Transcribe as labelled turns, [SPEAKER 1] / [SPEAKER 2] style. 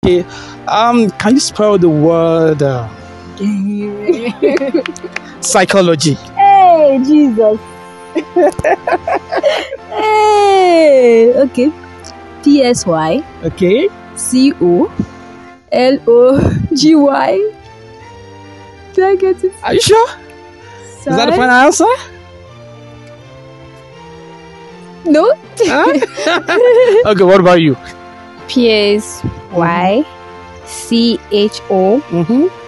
[SPEAKER 1] Okay. Can you spell the word psychology?
[SPEAKER 2] Hey, Jesus. Hey, okay. PSY.
[SPEAKER 1] Okay.
[SPEAKER 2] COLOGY. Did I get it?
[SPEAKER 1] Are you sure? Is that the final answer?
[SPEAKER 2] No.
[SPEAKER 1] Huh? Okay, what about you?
[SPEAKER 2] PSYCHO.
[SPEAKER 1] Mm-hmm.